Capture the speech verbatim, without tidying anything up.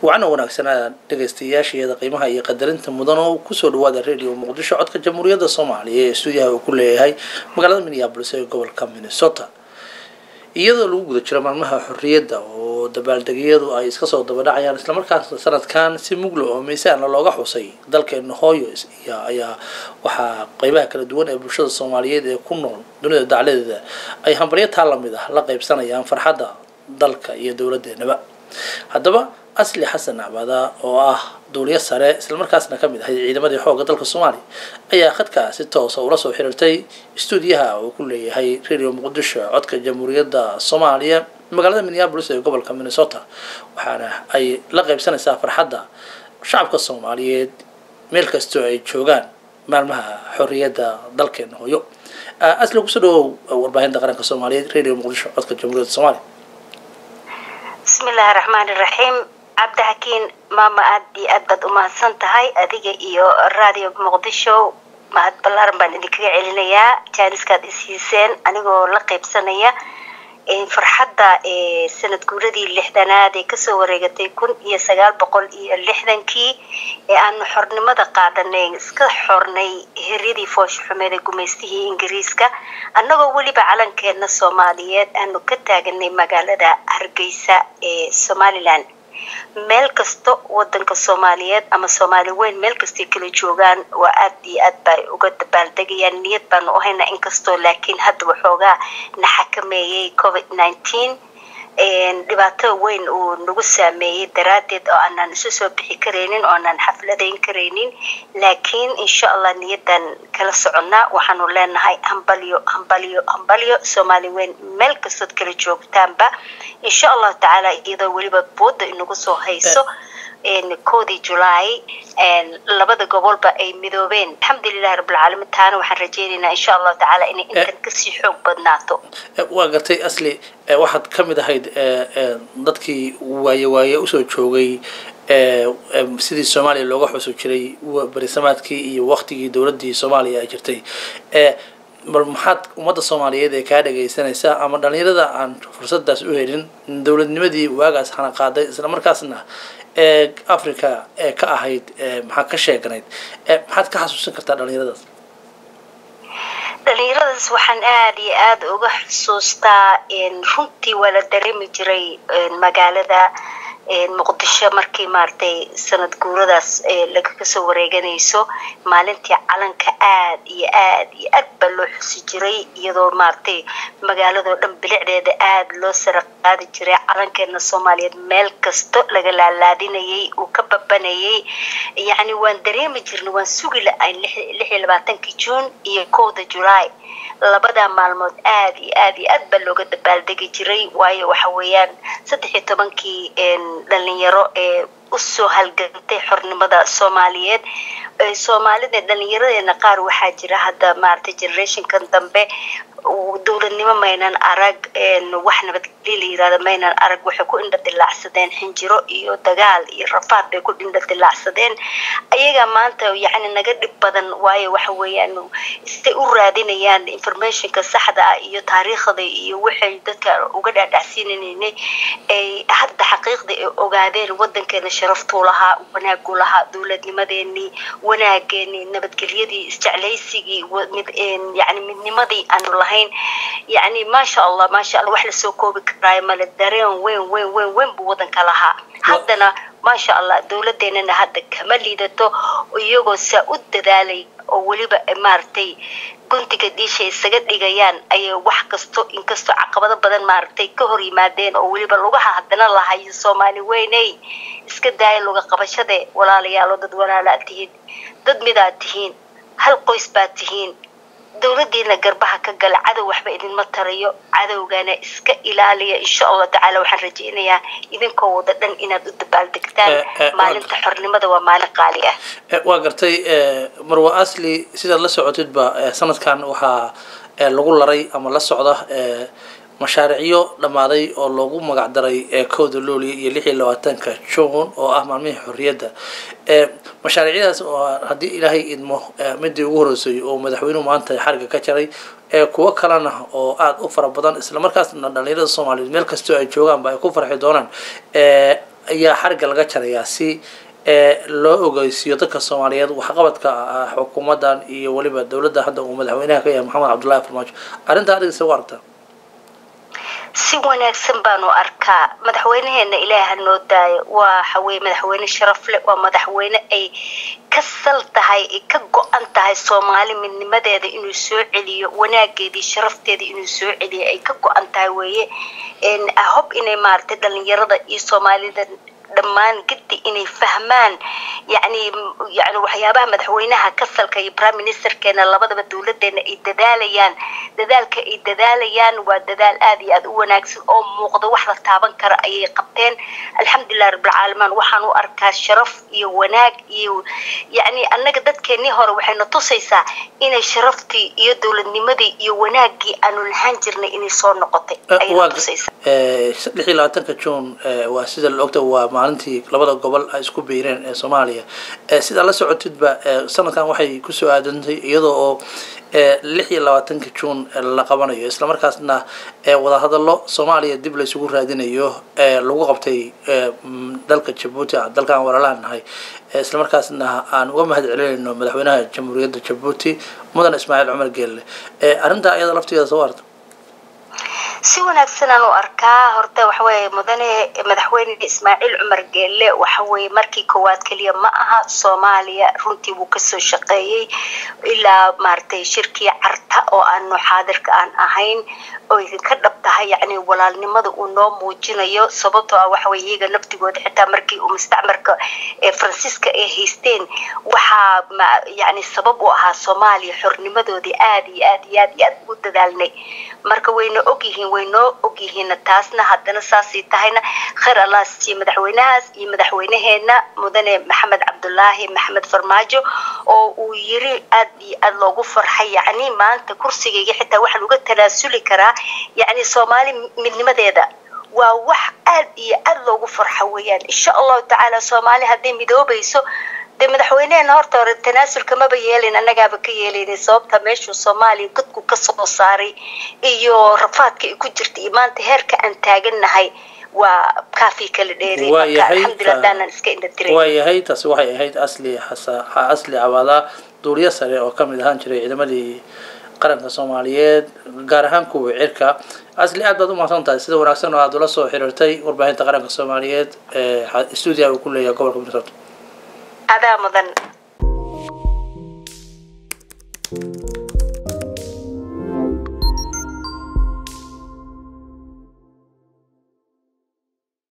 وعنا وناكسنا دغستياشي هذا قيمها iyo qadarinta mudan oo ku soo dhawaada radio Muqdisho codka Jamhuuriyadda Soomaaliya ee stuudiyaha ku leeyahay magaalada Minneapolis ee gobolka Minnesota iyadoo lagu guda jiro maalmaha xorriyadda oo dabaaldegyadu ay iska soo daba dhacayaan isla markaasna sanadkan si muglo oo miisaan looga xusay dalkeena hooyo ayaa waxa qaybaha kala duwan ee bulshada Soomaaliyeed ee ku nool dunida dacaladeeda ay hambalyo taa la mid ah la qaybsanayaan farxadda dalka iyo dawladdeena haddaba asli xasan abada oo ah dawliye sare isla markaasna kamid ah ciidamadii xoogga dalka Soomaaliya ayaa khadka si toos ah ula soo xiriirtay stuudiyaha oo ku leeyahay radio Muqdisho codka Jamhuuriyadda Soomaaliya magaalada Minneapolis ee gobolka Minnesota waxaana ay la qaybsanaysaa farxadda shacabka Soomaaliyeed meel kasta ay joogaan maalmaha xorriyadda dalkeena hooyo asli ku soo warbaahinta qaranka Soomaaliyeed radio Muqdisho codka Jamhuuriyadda Soomaaliya بسم الله الرحمن الرحيم عبد حكيم ماما أدي أدد وما سنتهاي أديك إيو الراديو بمقدشو ما أدبلارن بان إديك علينيا جانس كاد إسيسين أنيقو لقيب سنية فرحدة سنة قردي اللحدانا دي كسو وريقتي كون إيا سقال بقول إيا اللحدان كي أنو حرن مدى قادنين اسكا حرني هريدي فوش حميدي قميستيه إنجريسكا أنو ولي بعلن كينا الصوماليات أنو كتاقني مقالة هرقيسة سومالي لان meel kasto wadanka Soomaaliyeed ama Soomaali weyn meel kasta kala joogan waa aad iyo aad bay uga dabaaldegayaan niyad baan u hayna in kasto laakiin hadda waxoogaa na xakameeyay covid nineteen een dhibaato weyn oo nagu saameeyay daraadeed oo aanan isu soo bixi kareenin oo aanan xafladeyn kareenin laakiin insha Allah niyadan kala soconnaa waxaanu leenahay hambalyo hambalyo hambalyo Soomaali weyn meel kasta kala joogtaanba insha Allah taala iyadoo waliba booda inagu soo hayso in koodi July in labada gobolba ay midoobeen alxamdulillah rabbil caalamiin taana waxaan rajaynaynaa insha Allah taala in intan ka sii xoog badnaato waa gartay asli waxaad kamid ahayd dadkii waaye waaye u soo joogay sidii Soomaaliya looga xuso jiray barisamaadkii iyo waqtigii dawladda Soomaaliya ay jirtay bal maxaad ummadda Soomaaliyeed ee ka dhageysanaysa ama dhalinyarada aan fursadaas u helin dawladnimadii waagaas hana qaaday isla markaasna ee Afrika ee ka ahayd maxaa ka sheeganayd maxaad ka xasuusan kartaa dhalinyaradaas dhalinyaradaas waxaan aad iyo aad uga xasuustaa in runtii wala dareemi jiray magaalada Muqdisho markii maartay sanad guuradaas laga ka soo wareeganayso maalintii calanka aad iyo aad iyo aad baa loo xusi jiray iyadoo maartay magaalada dhan bilicdeeda aad loo sara qaadi jiray calankeena Soomaaliyeed meel kasto laga laalaadinayay oo ka babanayay yaani waan dareemi jirnay waan sugi la'ayn lix iyo labaatankii June iyo kowda July labada maalmood aad iyo aad iyo aad baa looga dabaaldegi jiray waayo waxa weeyaan saddex iyo tobankii dhalinyaro ee u soo halgantay xornimada Soomaaliyeed ee Soomaalida dhalinyaradena qaar waxa jira hadda maartay generation kan dambe dawladnimo maynan arag een wax nabadgelyo yiraahdo maynan arag waxa ku indha dilaacsadeen xinjiro iyo dagaal iyo rafaad bay ku indha dilaacsadeen ayaga maanta yaani naga dhib badan waayo waxa weeyaan istay u raadinayaan informationka saxda ah iyo taariikhda iyo waxay dadka uga dhaadhacsiinayeen ay hadda xaqiiqda ay ogaadeen wadankeena sharaftu lahaa wanaagu lahaa dawladnimadeeni wanaageeni nabadgelyadii isjeclaysigii mid een yaani midnimadii aan يعني ما شاء الله ما شاء الله وحلا سو كوبي كراي مال الدارين وين وين وين وين بودن كلها حدنا ما شاء الله دولتنا هذا كمال يدتو ويجو سعود دالي وليبا مارتي كنت كدي شيء سجد لجيان أي واحد كستو إن كستو عقبة بدن مارتي كهري مادين وليبا لوجها حدنا الله هاي الصومالي ويني اسكت داي لوجا قبشة ده ولا ليالو ضد ولا لا تهين ضد مداتهين هل قيس باتهين dawladdeena garbaha ka gal cadow waxba idin ma tarayo cadowgana iska ilaaliya insha Allah taala waxaan rajaynayaa idinkoo wada dhan inaad u dabaaldegtaan maalinta xornimada waa maalin qaali ah waa gartay marwa asli sida la socotid ba sanadkan waxa lagu laray ama la socda mashaariicyo dhamaaday oo loogu magac daray kooda looliye iyo lix iyo labaatanka June oo ah maalmihii xorriyadda ee mashaariicdaas oo hadii Ilaahay idmo midii ugu horeysay oo madaxweynuhu maanta xarga ka jaray ee kuwa kalena oo aad u fara badan isla markaasna dhalinyarada Soomaaliyeed meel kasta ay joogaan ba ay ku farxi doonaan ee ayaa xariga laga jarayaa si loo ogeysiiyo dadka Soomaaliyeed waxqabadka xukuumadan iyo waliba dawladda hadda uu madaxweynaha ka yahay Maxamed Cabdullaahi Farmaajo arrinta adiga soo warta si wanaagsan baan u arkaa madaxweynaheena Ilaahay noo daayo waa xawey madaxweyne sharaf leh waa madaxweyne ay ka sal tahay ka go'an tahay Soomaali midnimadeeda inuu soo celiyo wanaageedii sharafteeda inuu soo celiyo ay ka go'an tahay weeye in ahab inay maartay dhalinyarada iyo Soomaalida dhammaan gidi inay fahmaan yani yani waxyaabaha madaxweynaha ka salka iyo prime minister keena labadaba dawladeena ay dadaalayaan dadaalka ay dadaalayaan waa dadaal aad iyo aad u wanaagsan oo muuqda wax la taaban kara ayay qabteen alxamdulillah rabbil caalamiin waxaan u arkaa sharaf iyo wanaag iyo yani annaga dadkeenii hore waxayna tusaysaa inay sharaftii iyo dawladnimadii iyo wanaagii aanu lahaan jirnay inay soo noqotay ayay tusaysaa ee saddex iyo labaatanka June waa sida la ogta waa maalintii labada gobol ay isku biireen ee Soomaaliya ee sida la socotidba sanadkan waxay ku soo aadantay iyadoo oo lix iyo labaatanka June la qabanayo isla markaasna wada hadallo Soomaaliya dib la isugu raadinayo ee lagu qabtay dalka Djibouti dalkan walaalaanahay isla markaasna aan uga mahad celinayno madaxweynaha jamhuuriyadda Djibouti mudan Ismaaciil Cumar Geelle ee arinta iyada laftigeeda soo warta si wanaagsan aan u arkaa horta waxa way mudane madaxweyne Ismaaciil Cumar Geelle waxa way markii koowaad kaliya ma aha Soomaaliya runtii uu ka soo shaqeeyay ilaa maartay shirkii carta oo aan xaadirka aan ahayn oo ka dhabtahay yani walaalnimada uu noo muujinayo sababtoo ah waxa way iyaga naftigooda xitaa markii uu mustacmarka ee Faransiiska ay haysteen waxa yani sabab u ahaa Soomaaliya xornimadoodii aad iyo aad iyo aad u dadaalnay marka wayna ogyihiin wayno ogyihiin taasna haddana saasi tahayna khayr Allah si madaxweynahaas iyo madaxweynaheena mudane Maxamed Cabdullaahi Maxamed Farmaajo oo uu yiri aad iyo aad loogu farxay yani maanta kursigayga xitaa waxaan uga tanaasuli karaa يعني Soomaali midnimadeeda waa wax aad iyo aad loogu farxo weeyaan insha Allah ta'ala Soomaali hadii midoobayso de madaxweynaha horta hore tanaasulka ma yeelin annagaaba ka yeelinay sababta meesha Soomaali dadku ka soo saaray iyo rafaadka ay ku jirtay maanta heerka aan taaganahay waa kaafi kala dheeri alxamdulillah daanan iska indhatiray waa yahay taas waxay ahayd asli xasa asli awada duuriya sare oo kamid ahaan jiray ciidamadii qaranka Soomaaliyeed gaar ahaan kuwa cirka asli aad baad u mahadsantahay sida wanaagsan oo aad ula soo xiriirtay warbaahinta qaranka Soomaaliyeed ee studio ku leeyahay gobolka Minnesota adaa mudan